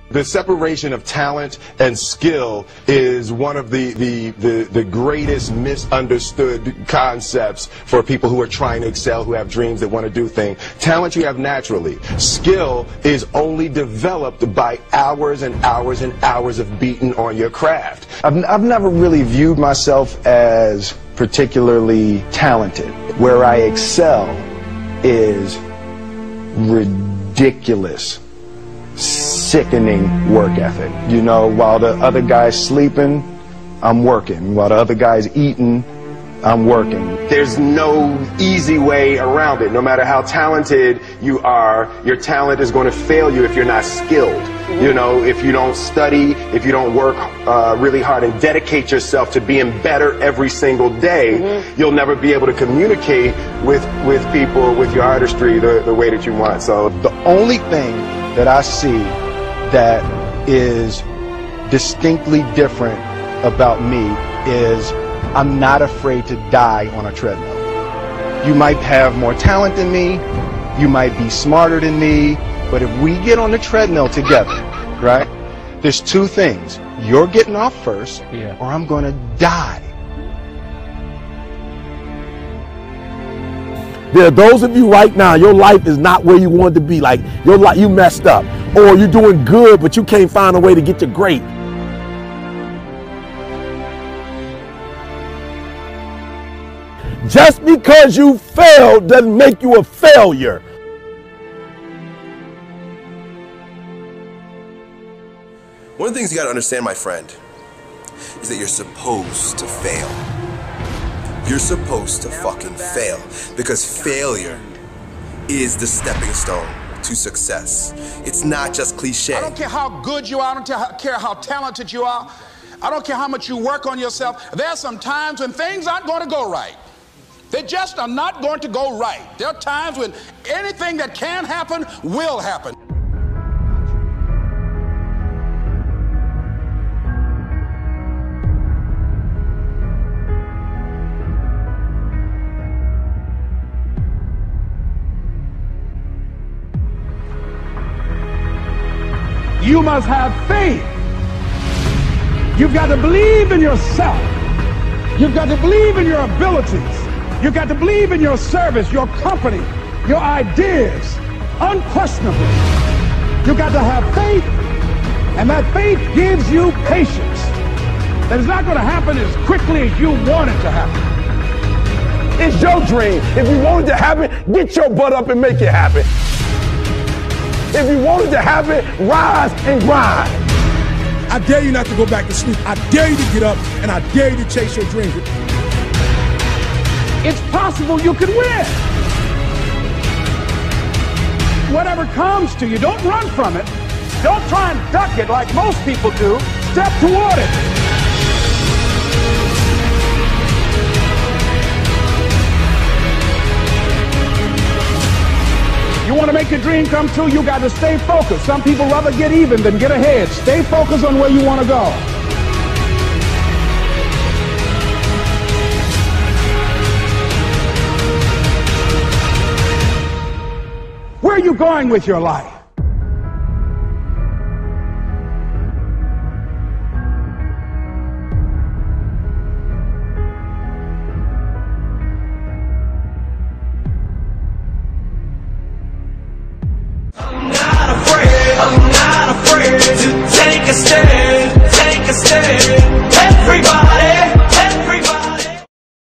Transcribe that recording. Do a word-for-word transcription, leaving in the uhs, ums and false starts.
The separation of talent and skill is one of the, the, the, the greatest misunderstood concepts for people who are trying to excel, who have dreams that want to do things. Talent you have naturally. Skill is only developed by hours and hours and hours of beating on your craft. I've, I've never really viewed myself as particularly talented. Where I excel is ridiculous, sickening work ethic. You know, while the other guy's sleeping, I'm working. While the other guy's eating, I'm working. There's no easy way around it. No matter how talented you are, your talent is going to fail you if you're not skilled. You know, if you don't study, if you don't work uh, really hard and dedicate yourself to being better every single day, mm-hmm. you'll never be able to communicate with, with people, with your artistry the, the way that you want. So the only thing that I see that is distinctly different about me is I'm not afraid to die on a treadmill. You might have more talent than me, you might be smarter than me, but if we get on the treadmill together, right, there's two things. You're getting off first, yeah. or I'm going to die. There are those of you right now, your life is not where you want to be. Like, your life, you messed up. Or you're doing good, but you can't find a way to get to great. Just because you failed doesn't make you a failure. One of the things you gotta understand, my friend, is that you're supposed to fail. You're supposed to fucking fail, because failure is the stepping stone to success. It's not just cliche. I don't care how good you are, I don't care how talented you are, I don't care how much you work on yourself. There are some times when things aren't going to go right. They just are not going to go right. There are times when anything that can happen will happen. You must have faith. You've got to believe in yourself. You've got to believe in your abilities. You've got to believe in your service, your company, your ideas, unquestionably. You've got to have faith, and that faith gives you patience. That it's not going to happen as quickly as you want it to happen. It's your dream. If you want it to happen, get your butt up and make it happen. If you want it to happen, rise and grind. I dare you not to go back to sleep. I dare you to get up, and I dare you to chase your dreams. It's possible you can win. Whatever comes to you, don't run from it. Don't try and duck it like most people do. Step toward it. You want to make your dream come true, you got to stay focused. Some people rather get even than get ahead. Stay focused on where you want to go. Where are you going with your life? I'm not afraid, I'm not afraid to take a step.